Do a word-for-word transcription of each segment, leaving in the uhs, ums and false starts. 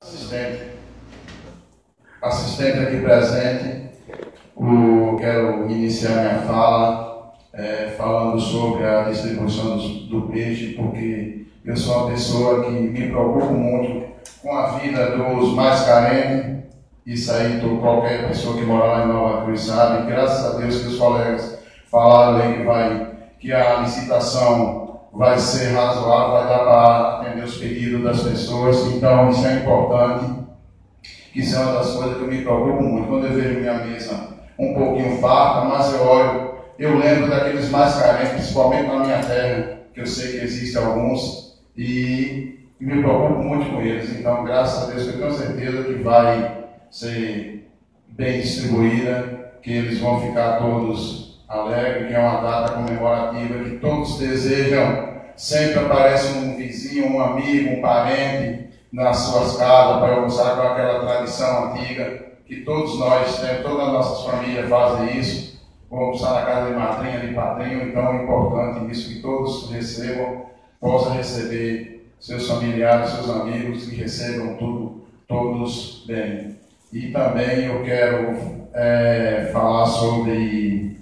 Assistente, assistente aqui presente, o, quero iniciar minha fala é, falando sobre a distribuição do, do peixe, porque eu sou uma pessoa que me preocupo muito com a vida dos mais carentes. Isso aí, tô, qualquer pessoa que mora lá em Nova Cruz sabe. Graças a Deus que os colegas falaram aí que, vai, que a licitação vai ser razoável, vai dar para atender os pedidos das pessoas. Então, isso é importante. Isso é uma das coisas que eu me preocupo muito. Quando eu vejo minha mesa um pouquinho farta, mas eu olho, eu lembro daqueles mais carentes, principalmente na minha terra, que eu sei que existem alguns, e, e me preocupo muito com eles. Então, graças a Deus, eu tenho certeza que vai ser bem distribuída, que eles vão ficar todos alegres, que é uma data comemorativa, que todos desejam. Sempre aparece um vizinho, um amigo, um parente nas suas casas para almoçar com aquela tradição antiga, que todos nós temos, todas as nossas famílias fazem isso. Vamos almoçar na casa de madrinha, de padrinho, então é importante isso, que todos recebam, possam receber seus familiares, seus amigos, que recebam tudo, todos bem. E também eu quero é, falar sobre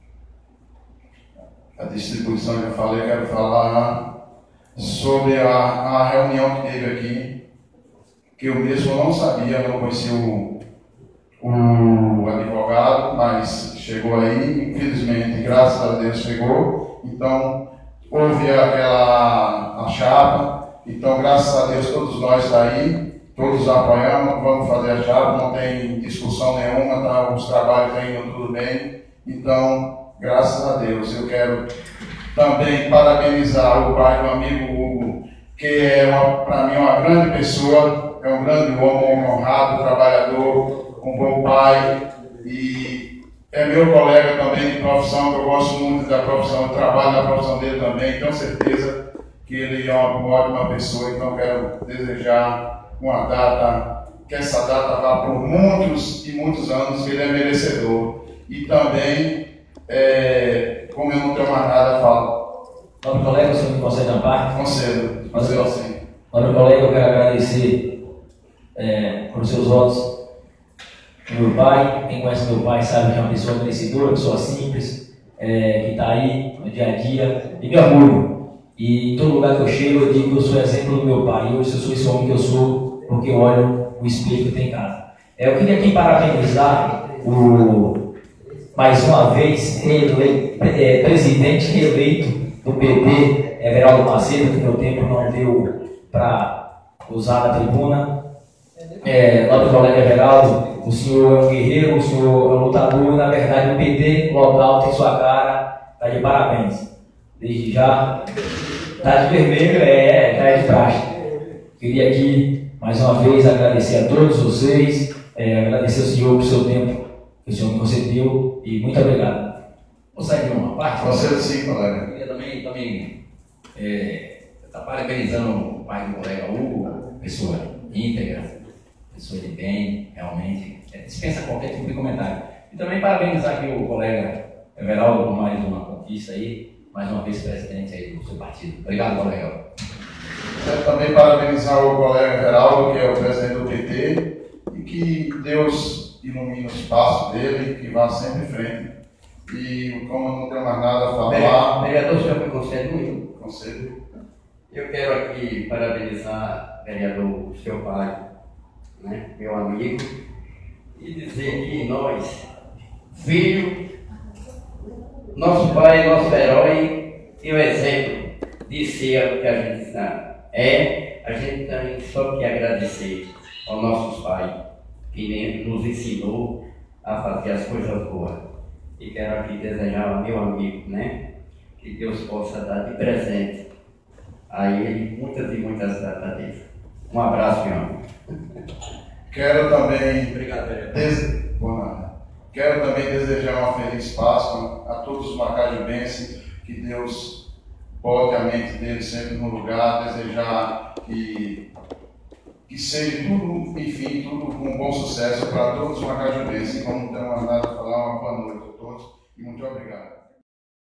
a distribuição que eu falei, eu quero falar sobre a, a reunião que teve aqui, que eu mesmo não sabia, não conhecia o, o advogado, mas chegou aí, infelizmente, graças a Deus chegou. Então, houve aquela a chapa, então, graças a Deus, todos nós estamos aí. Todos apoiamos, vamos fazer a chave, não tem discussão nenhuma, tá? Os trabalhos estão indo tudo bem. Então, graças a Deus, eu quero também parabenizar o pai do amigo Hugo, que é, para mim, uma grande pessoa, é um grande homem, um honrado, trabalhador, um bom pai, e é meu colega também de profissão, que eu gosto muito da profissão, eu trabalho na profissão dele também, tenho certeza que ele é uma ótima pessoa, então quero desejar uma data, que essa data vá por muitos e muitos anos, que ele é merecedor. E também, é, como eu não tenho mais nada a falar. Nobre colega, o senhor me concede uma parte? Concedo, concedo sim. Nobre colega, eu quero agradecer é, por seus votos ao meu pai. Quem conhece meu pai sabe que é uma pessoa merecedora, pessoa simples, é, que está aí no dia a dia, e me orgulho. E em todo lugar que eu chego, eu digo que eu sou exemplo do meu pai. E hoje eu sou esse homem que eu sou, porque eu olho o espelho que tem em casa. É, eu queria aqui parabenizar o, mais uma vez, ele, é, presidente reeleito do P T, Everaldo Macedo, que meu tempo não deu para usar a tribuna. É, nobre colega Everaldo, o senhor é um guerreiro, o senhor é um lutador, e na verdade o P T local tem sua cara, está de parabéns. Desde já, está de vermelho, é, já é de praxe. Queria aqui, mais uma vez, agradecer a todos vocês, é, agradecer ao senhor por seu tempo que o senhor me concedeu, e muito obrigado. Vou sair de uma parte? Concedo sim, colega. Eu queria também, também é, tá parabenizando o pai do colega Hugo, pessoa íntegra, pessoa de bem, realmente, é, dispensa qualquer tipo de comentário. E também parabenizar aqui o colega Everaldo por mais uma conquista aí, mais uma vez presidente aí do seu partido. Obrigado, colega. Quero também parabenizar o colega Everaldo, que é o presidente do P T, e que Deus ilumine o espaço dele, que vá sempre em frente. E como eu não tenho mais nada a falar... Vereador, o senhor me concede um? Concedo. Eu quero aqui parabenizar, vereador, o seu pai, né, meu amigo, e dizer que nós, filho, nosso pai, nosso herói e o exemplo de ser que a gente é, a gente tem só que agradecer aos nossos pais, que nos ensinou a fazer as coisas boas. E quero aqui desejar ao meu amigo, né, que Deus possa dar de presente a ele muitas e muitas datas dele. Um abraço, meu amigo. Quero também... Obrigado, vereador. Des... Quero também desejar uma feliz Páscoa a todos os macajubenses, que Deus bote a mente deles sempre no lugar, desejar que, que seja tudo, enfim, tudo com bom sucesso para todos os macajubenses. Como não tenho mais nada a falar, uma boa noite a todos e muito obrigado.